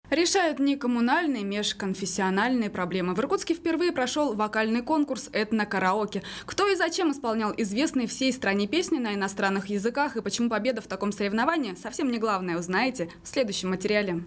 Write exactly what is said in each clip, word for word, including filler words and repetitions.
Решают не коммунальные, межконфессиональные проблемы. В Иркутске впервые прошел вокальный конкурс «Этно-караоке». Кто и зачем исполнял известные всей стране песни на иностранных языках и почему победа в таком соревновании совсем не главное, узнаете в следующем материале.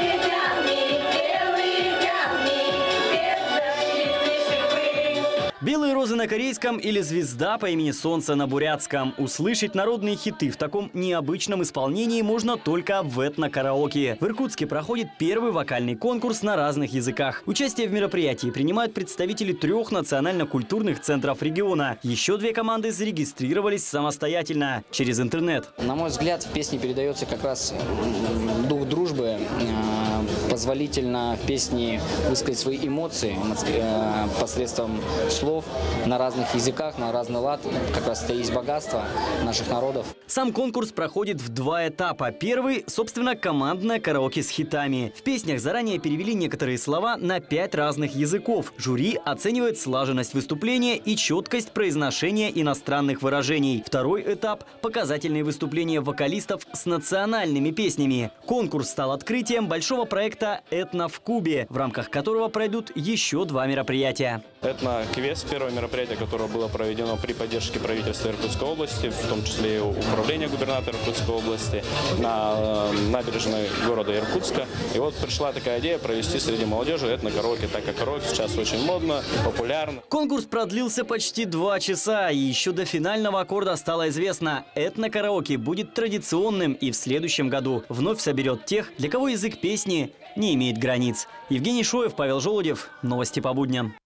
«Белые розы» на корейском или «Звезда по имени Солнце» на бурятском. Услышать народные хиты в таком необычном исполнении можно только в этно-караоке. В Иркутске проходит первый вокальный конкурс на разных языках. Участие в мероприятии принимают представители трех национально-культурных центров региона. Еще две команды зарегистрировались самостоятельно через интернет. На мой взгляд, в песне передается как раз дух дружбы. Позволительно в песне высказать свои эмоции посредством слов на разных языках, на разный лад. Как раз это и есть богатство наших народов. Сам конкурс проходит в два этапа. Первый, собственно, командное караоке с хитами. В песнях заранее перевели некоторые слова на пять разных языков. Жюри оценивает слаженность выступления и четкость произношения иностранных выражений. Второй этап – показательные выступления вокалистов с национальными песнями. Конкурс стал открытием большого проекта «Этно в Кубе», в рамках которого пройдут еще два мероприятия. «Этно-квест» – первое мероприятие, которое было проведено при поддержке правительства Иркутской области, в том числе и управления губернатора Иркутской области, на набережной города Иркутска. И вот пришла такая идея провести среди молодежи этно-караоке, так как караоке сейчас очень модно, популярно. Конкурс продлился почти два часа, и еще до финального аккорда стало известно – этно-караоке будет традиционным и в следующем году вновь соберет тех, для кого язык песни не имеет границ. Евгений Шоев, Павел Желудев. Новости по будням.